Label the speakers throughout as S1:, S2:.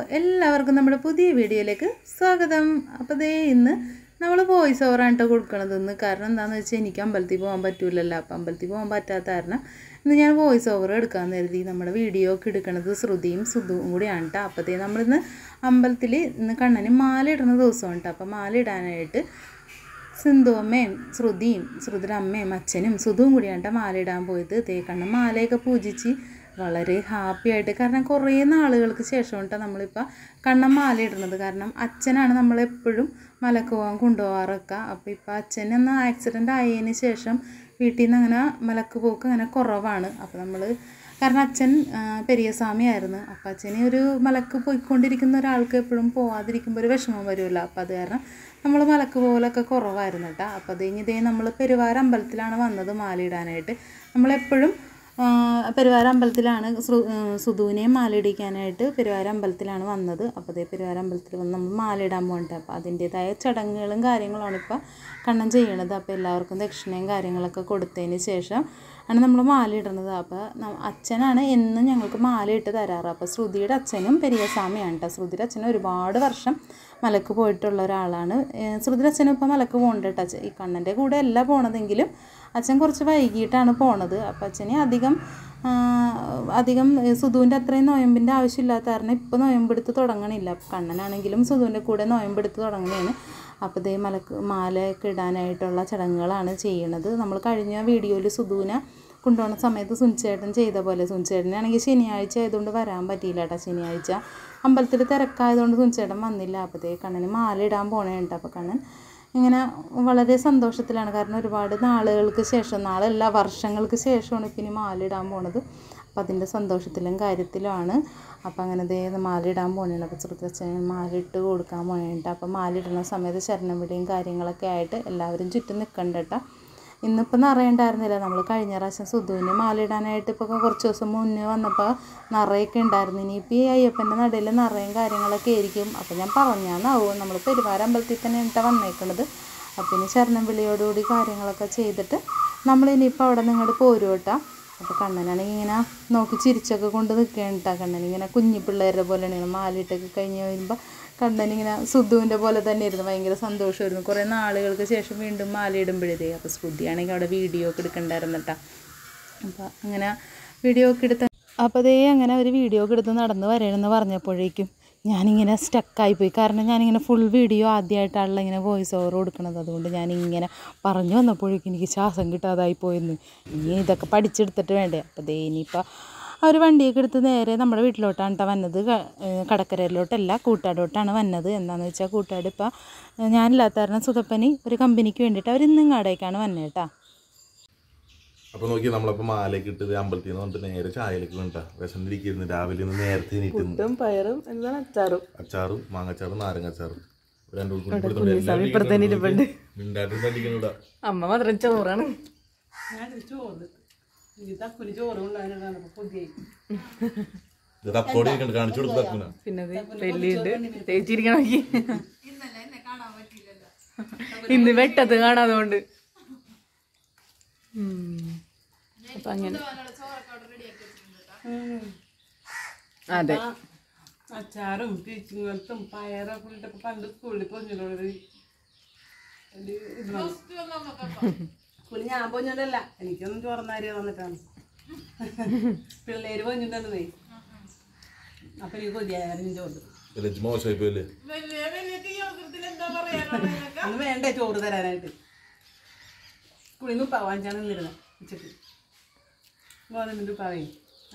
S1: എല്ലാവർക്കും നമ്മുടെ പുതിയ വീഡിയോയിലേക്ക് സ്വാഗതം. അപ്പോൾ ദേ ഇന്ന് നമ്മൾ വോയിസ് ഓവർ ആണ് കൊടുക്കണതെന്ന്. കാരണം എന്താണെന്ന് വെച്ചാൽ എനിക്ക് അമ്പലത്തിൽ പോകാൻ പറ്റില്ലല്ലോ. അപ്പോൾ അമ്പലത്തിൽ പോകാൻ പറ്റാത്ത കാരണം ഇന്ന് ഞാൻ വോയിസ് ഓവർ എടുക്കാമെന്ന് കരുതി. നമ്മുടെ വീഡിയോ ഒക്കെ എടുക്കുന്നത് ശ്രുതിയും സുധുവും കൂടിയാണ് കേട്ടോ. അപ്പോൾ ദേ നമ്മളിന്ന് അമ്പലത്തിൽ ഇന്ന് കണ്ണന് മാല ഇടുന്ന ദിവസമാണ് കേട്ടോ. അപ്പോൾ മാല ഇടാനായിട്ട് സിന്ധു അമ്മയും ശ്രുതിയുടെ അമ്മയും അച്ഛനും സുധുവും കൂടിയാണ് കേട്ടോ മാല ഇടാൻ പോയത്. ദേ കണ്ണൻ മാലയൊക്കെ പൂജിച്ച് വളരെ ഹാപ്പി ആയിട്ട്, കാരണം കുറേ നാളുകൾക്ക് ശേഷം കേട്ടോ നമ്മളിപ്പോൾ കണ്ണൻ മാല ഇടുന്നത്. കാരണം അച്ഛനാണ് നമ്മളെപ്പോഴും മലക്ക് പോകാൻ കൊണ്ടുപോകാറൊക്കെ. അപ്പോൾ ഇപ്പോൾ അച്ഛനൊന്ന് ആക്സിഡൻ്റ് ആയതിന് ശേഷം വീട്ടിൽ നിന്ന് അങ്ങനെ മലക്ക് പോക്ക് അങ്ങനെ കുറവാണ്. അപ്പോൾ നമ്മൾ കാരണം അച്ഛൻ പെരിയസ്വാമിയായിരുന്നു. അപ്പോൾ അച്ഛന് ഒരു മലക്ക് പോയിക്കൊണ്ടിരിക്കുന്ന ഒരാൾക്ക് എപ്പോഴും പോകാതിരിക്കുമ്പോൾ ഒരു വിഷമം വരുമല്ലോ. അപ്പോൾ അത് കാരണം നമ്മൾ മലക്ക് പോകലൊക്കെ കുറവായിരുന്നു കേട്ടോ. അപ്പോൾ അത് കഴിഞ്ഞ് ഇതേ നമ്മൾ പെരുവാര അമ്പലത്തിലാണ് വന്നത് മാലയിടാനായിട്ട്. നമ്മളെപ്പോഴും പെരുവാര അമ്പലത്തിലാണ് സുധുവിനെയും മാലയിടിക്കാനായിട്ട് പെരുവാര അമ്പലത്തിലാണ് വന്നത്. അപ്പോൾ അതേ പെരുവാര അമ്പലത്തിൽ വന്ന് നമ്മൾ മാലയിടാൻ പോകണ്ട. അപ്പോൾ അതിൻ്റേതായ ചടങ്ങുകളും കാര്യങ്ങളാണ് ഇപ്പോൾ കണ്ണൻ ചെയ്യണത്. അപ്പോൾ എല്ലാവർക്കും ദക്ഷിണയും കാര്യങ്ങളൊക്കെ കൊടുത്തതിന് ശേഷം ആണ് നമ്മൾ മാല ഇടുന്നത്. അപ്പോൾ അച്ഛനാണ് എന്നും ഞങ്ങൾക്ക് മാല ഇട്ട് തരാറ്. അപ്പോൾ ശ്രുതിയുടെ അച്ഛനും പെരിയസ്വാമിയാണ് കേട്ടോ. ശ്രുതിയുടെ അച്ഛനും ഒരുപാട് വർഷം മലക്ക് പോയിട്ടുള്ള ഒരാളാണ്. ശ്രുതിയുടെ അച്ഛനും ഇപ്പോൾ മലക്ക് പോകുന്നുണ്ട് കേട്ടോ. ഈ കണ്ണൻ്റെ കൂടെ അല്ല പോണതെങ്കിലും അച്ഛൻ കുറച്ച് വൈകിട്ടാണ് പോണത്. അപ്പോൾ അച്ഛന് അധികം സുധുവിൻ്റെ അത്രയും നൊയമ്പിൻ്റെ ആവശ്യമില്ലാത്ത കാരണം ഇപ്പോൾ നൊയമ്പെടുത്ത് തുടങ്ങണില്ല. കണ്ണനാണെങ്കിലും സുധുവിൻ്റെ കൂടെ നൊയമ്പെടുത്ത് തുടങ്ങുകയാണ്. അപ്പോൾ ഇതേ മാലയൊക്കെ ഇടാനായിട്ടുള്ള ചടങ്ങുകളാണ് ചെയ്യണത്. നമ്മൾ കഴിഞ്ഞ വീഡിയോയിൽ സുധുവിനെ കൊണ്ടുപോകുന്ന സമയത്ത് സുനിച്ചേട്ടൻ ചെയ്ത പോലെ, സുനിച്ചേട്ടനാണെങ്കിൽ ശനിയാഴ്ച ആയതുകൊണ്ട് വരാൻ പറ്റിയില്ല കേട്ടോ. ശനിയാഴ്ച അമ്പലത്തിൽ തിരക്കായതുകൊണ്ട് സുനിച്ചേട്ടൻ വന്നില്ല. അപ്പോഴത്തേ കണ്ണന് മാല ഇടാൻ പോണേ കേട്ടോ. അപ്പോൾ കണ്ണൻ ഇങ്ങനെ വളരെ സന്തോഷത്തിലാണ്. കാരണം ഒരുപാട് നാളുകൾക്ക് ശേഷം, നാളല്ല വർഷങ്ങൾക്ക് ശേഷമാണ് ഇപ്പം ഇനി മാല ഇടാൻ പോണത്. അപ്പം അതിൻ്റെ സന്തോഷത്തിലും കാര്യത്തിലുമാണ്. അപ്പം അങ്ങനെ മാല ഇടാൻ പോകണേണ്. അപ്പോൾ ശ്രുതച്ഛൻ മാല ഇട്ട് കൊടുക്കാൻ പോകണേട്ടോ. അപ്പം മാല ഇടുന്ന സമയത്ത് ശരണം വിളിയും കാര്യങ്ങളൊക്കെ ആയിട്ട് എല്ലാവരും ചുറ്റും നിൽക്കണ്ട കേട്ടോ. ഇന്നിപ്പോൾ നിറയുണ്ടായിരുന്നില്ല. നമ്മൾ കഴിഞ്ഞ പ്രാവശ്യം സുധുവിന് മാല ഇടാനായിട്ട് ഇപ്പോൾ കുറച്ച് ദിവസം മുന്നേ വന്നപ്പോൾ നിറയൊക്കെ ഉണ്ടായിരുന്നു. ഇനിയിപ്പോൾ ഈ അയ്യപ്പൻ്റെ നടയിൽ നിറയും കാര്യങ്ങളൊക്കെ ആയിരിക്കും. അപ്പോൾ ഞാൻ പറഞ്ഞാന്നാവും. നമ്മൾ പെരുവാര അമ്പലത്തിൽ തന്നെ ഇട്ടാ വന്നേക്കണത്. അപ്പം ഇനി ശരണം വിളിയോടുകൂടി കാര്യങ്ങളൊക്കെ ചെയ്തിട്ട് നമ്മളിനിയിപ്പോൾ അവിടെ നിങ്ങോട്ട് പോരും കേട്ടോ. അപ്പോൾ കണ്ണനാണെങ്കിൽ ഇങ്ങനെ നോക്കി ചിരിച്ചൊക്കെ കൊണ്ട് നിൽക്കുകയാണ് കേട്ടോ. കണ്ണനിങ്ങനെ കുഞ്ഞി പിള്ളേരുടെ പോലെയാണ്. ഇങ്ങനെ മാലയിട്ടൊക്കെ കഴിഞ്ഞ് വരുമ്പോൾ കണ്ണനിങ്ങനെ സുധുവിൻ്റെ പോലെ തന്നെ ഇരുന്നു. ഭയങ്കര സന്തോഷമായിരുന്നു. കുറേ നാളുകൾക്ക് ശേഷം വീണ്ടും മാലയിടുമ്പോഴേ. അപ്പോൾ ശ്രുതിയാണെങ്കിൽ അവിടെ വീഡിയോ ഒക്കെ എടുക്കണ്ടായിരുന്നു കേട്ടോ. അപ്പോൾ അങ്ങനെ വീഡിയോ ഒക്കെ എടുത്ത് അങ്ങനെ ഒരു വീഡിയോ ഒക്കെ എടുത്ത് നടന്ന് വരണമെന്ന് പറഞ്ഞപ്പോഴേക്കും ഞാനിങ്ങനെ സ്റ്റക്കായിപ്പോയി. കാരണം ഞാനിങ്ങനെ ഫുൾ വീഡിയോ ആദ്യമായിട്ടാണല്ലോ ഇങ്ങനെ വോയിസ് ഓവർ കൊടുക്കണത്. അതുകൊണ്ട് ഞാനിങ്ങനെ പറഞ്ഞു വന്നപ്പോഴേക്കും എനിക്ക് ശ്വാസം കിട്ടാതായി പോയിരുന്നു. ഇനി ഇതൊക്കെ പഠിച്ചെടുത്തിട്ട് വേണ്ടേ. അപ്പോൾ ഇനിയിപ്പോൾ അവർ വണ്ടിയൊക്കെ എടുത്ത് നേരെ നമ്മുടെ വീട്ടിലോട്ടാണ് കേട്ടോ വന്നത്. കടക്കരയിലോട്ടല്ല, കൂട്ടാടോട്ടാണ് വന്നത്. എന്താണെന്ന് വെച്ചാൽ കൂട്ടാട് ഇപ്പോൾ ഞാനില്ലാത്ത കാരണം സുധപ്പനി ഒരു കമ്പനിക്ക് വേണ്ടിയിട്ട് അവർ ഇന്നിങ്ങാടേക്കാണ് വന്നത് കേട്ടോ.
S2: അപ്പോൾ നോക്കി നമ്മളപ്പോൾ മാലയൊക്കെ ഇട്ട് അമ്പലത്തിൽ നിന്ന് വന്നിട്ട് നേരെ ചായയിലേക്ക് വേണ്ട വിശന്നിരിക്കുന്നു. രാവിലെ നിന്ന് നേരത്തെ എണീറ്റും പയറും എന്താണ് അച്ചാറും മാങ്ങച്ചാറും നാരങ്ങച്ചാറും
S3: അമ്മ മാത്രം ചോറാണ്.
S2: കാണിച്ചു കൊടുത്തു.
S3: പിന്നെ വെള്ളിയുണ്ട് തേച്ചിരിക്കണം. ഇന്ന് വെട്ടത്ത് കാണാതുകൊണ്ട് അപ്പൊ അങ്ങനെ അതെ.
S4: അച്ചാറും ടീച്ചിങ്ങും പയറൊക്കെ ഇട്ടപ്പോ പണ്ട് സ്കൂളിൽ പൊഞ്ഞുള്ളത്. സ്കൂളിൽ ഞാൻ പൊഞ്ഞതല്ല, എനിക്കൊന്നും ചോറന്നാരി വന്നിട്ടാണ്. പിള്ളേര് പൊഞ്ഞിട്ടുണ്ടെന്നേ. അപ്പൊ എനിക്ക് കൊതിയായിരുന്നു ചോറ്. അന്ന് വേണ്ടേ ചോറ് തരാനായിട്ട്. സ്കൂളിൽ നിന്ന് ഉപ്പാവാഞ്ചാണ് നിന്നിരുന്നത് ഉച്ചക്ക്. ഗോതമ്പിന്റെ ഉപ്പാവയും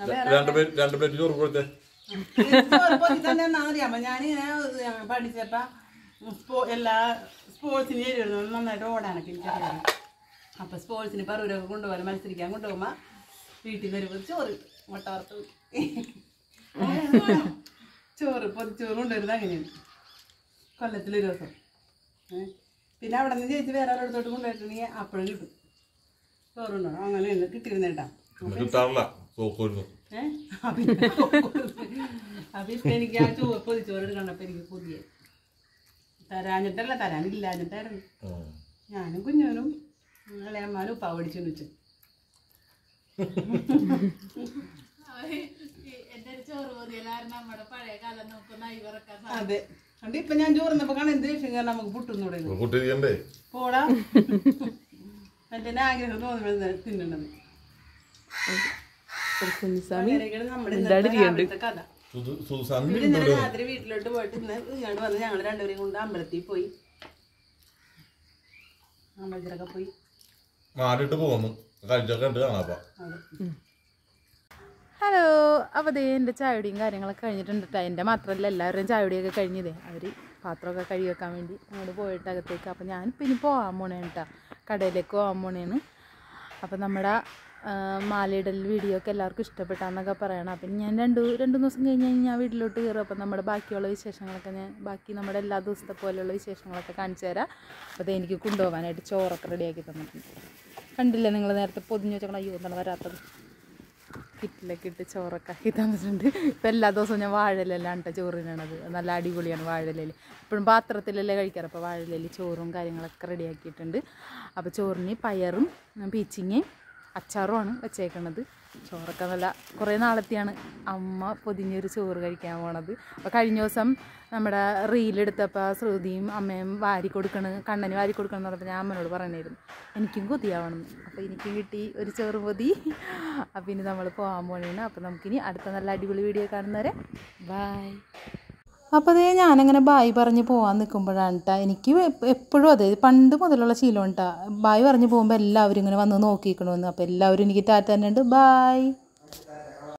S4: അറിയാമോ. ഞാനിങ്ങനെ പഠിച്ചപ്പോ എല്ലാ സ്പോർട്സിന് ചേരുന്നു. നന്നായിട്ട് ഓടാനൊക്കെ എനിക്കറിയാം. അപ്പൊ സ്പോർട്സിന് പറവൂരൊക്കെ കൊണ്ടുപോകാൻ മത്സരിക്കാൻ കൊണ്ടുപോകുമ്പോ വീട്ടിൽ നിന്ന് വരുമ്പോൾ ചോറ് മുട്ട വറുത്ത് പൊതിച്ചോറ് കൊണ്ടുവരുന്നത് അങ്ങനെയാണ്. കൊല്ലത്തിലൊരു ദിവസം. പിന്നെ അവിടെ നിന്ന് ചേച്ചി വേറെ ഒരിടത്തോട്ട് കൊണ്ടുപോയിട്ടുണ്ടെങ്കിൽ അപ്പോഴും കിട്ടും ചോറുണ്ടോ. അങ്ങനെയാണ് കിട്ടിയിരുന്നേട്ടാ. അപ്പൊ ഇപ്പൊ എനിക്ക് ആ പൊതിച്ചോറ് എടുക്കണ്ടപ്പോ എനിക്ക് പുതിയ തരാനില്ലാഞ്ഞിട്ടായിരുന്നു. ഞാനും കുഞ്ഞോനും ഇളയമ്മാനും ഉപ്പാവ് പഠിച്ചു വെച്ചു. അതെ കണ്ട് ഇപ്പൊ ഞാൻ ചോറുന്നപ്പോ കാണാൻ എന്ത് വിഷയം കാരണം നമുക്ക് പുട്ടുന്നൂടെ
S2: കുട്ടിരിക്കണ്ടേ
S4: പോടാ എന്റെ ആഗ്രഹം തോന്നുന്നത് തിന്നണത് നമ്മുടെ ഇന്നത്തെ കഥ ഇന്നലെ രാത്രി വീട്ടിലോട്ട് പോയിട്ട് ഇന്ന് ഇങ്ങോട്ട് വന്ന് ഞങ്ങൾ രണ്ടുപേരും കൊണ്ട് അമ്പലത്തിൽ പോയി അമ്പലത്തിലൊക്കെ പോയി
S2: മാറിട്ട് പോന്നു കഴിച്ചൊക്കെ ഉണ്ട് കാണാപ്പാ.
S1: ഹലോ, അപ്പോൾ ദേ എൻ്റെ ചായയുടെയും കാര്യങ്ങളൊക്കെ കഴിഞ്ഞിട്ടുണ്ട് കേട്ടോ. എൻ്റെ മാത്രമല്ല എല്ലാവരുടെയും ചായയുടെയൊക്കെ കഴിഞ്ഞതേ. അവർ പാത്രമൊക്കെ കഴുകി വെക്കാൻ വേണ്ടി അങ്ങോട്ട് പോയിട്ട് അകത്തേക്ക്. അപ്പോൾ ഞാനിപ്പോൾ ഇനി പോകാൻ പോണേണ് കേട്ടോ, കടയിലേക്ക് പോകാൻ പോണേണ്. അപ്പോൾ നമ്മുടെ മാലയിടൽ വീഡിയോ ഒക്കെ എല്ലാവർക്കും ഇഷ്ടപ്പെട്ടാന്നൊക്കെ പറയണം. അപ്പം ഞാൻ രണ്ട് ദിവസം കഴിഞ്ഞ് ഞാൻ വീട്ടിലോട്ട് കയറും. അപ്പം നമ്മുടെ ബാക്കിയുള്ള വിശേഷങ്ങളൊക്കെ ഞാൻ ബാക്കി നമ്മുടെ എല്ലാ ദിവസത്തെ പോലെയുള്ള വിശേഷങ്ങളൊക്കെ കാണിച്ചു തരാം. അപ്പോൾ അത് എനിക്ക് കൊണ്ടുപോകാനായിട്ട് ചോറൊക്കെ റെഡിയാക്കി തന്നിട്ടുണ്ട്. കണ്ടില്ലേ നിങ്ങൾ നേരത്തെ പൊതിഞ്ഞ് വെച്ചോളാം. അയ്യോ എന്താണ് വരാത്തത്. കിറ്റിലൊക്കെ ഇട്ട് ചോറൊക്കെ ആക്കി തന്നിട്ടുണ്ട്. ഇപ്പം എല്ലാ ദിവസവും ഞാൻ വാഴയിലെല്ലാം കേട്ടോ ചോറിനാണത്. നല്ല അടിപൊളിയാണ് വാഴയിലയിൽ. എപ്പോഴും പാത്രത്തിലല്ലേ കഴിക്കാറ്. അപ്പോൾ വാഴയിലയിൽ ചോറും കാര്യങ്ങളൊക്കെ റെഡിയാക്കിയിട്ടുണ്ട്. അപ്പോൾ ചോറിന് പയറും പീച്ചിങ്ങയും അച്ചാറുമാണ് വെച്ചേക്കണത്. ചോറൊക്കെ നല്ല കുറേ നാളത്തെയാണ് അമ്മ പൊതിഞ്ഞൊരു ചോറ് കഴിക്കാൻ പോണത്. അപ്പോൾ കഴിഞ്ഞ ദിവസം നമ്മുടെ റീലെടുത്തപ്പോൾ ശ്രുതിയും അമ്മയും കണ്ണന് വാരി കൊടുക്കണം എന്ന് പറഞ്ഞപ്പോൾ ഞാൻ അമ്മനോട് പറഞ്ഞിരുന്നു എനിക്കും കൊതിയാവണമെന്ന്. അപ്പോൾ എനിക്കും കിട്ടി ഒരു ചോറ് പൊതി. അപ്പോൾ ഇനി നമ്മൾ പോകാൻ പോകണേണ്. അപ്പോൾ നമുക്കിനി അടുത്ത നല്ല അടിപൊളി വീഡിയോ കാണുന്നവരെ ബായ്. അപ്പോൾ അതേ ഞാനങ്ങനെ ബായ് പറഞ്ഞ് പോകാൻ നിൽക്കുമ്പോഴാണ് കേട്ടോ എനിക്ക് എപ്പോഴും അതെ പണ്ട് മുതലുള്ള ശീലം കേട്ടോ. ബായ് പറഞ്ഞ് പോകുമ്പോൾ എല്ലാവരും ഇങ്ങനെ വന്ന് നോക്കിക്കണമെന്ന്. അപ്പോൾ എല്ലാവരും എനിക്ക് ടാറ്റ തന്നെ ഉണ്ട്. ബായ്.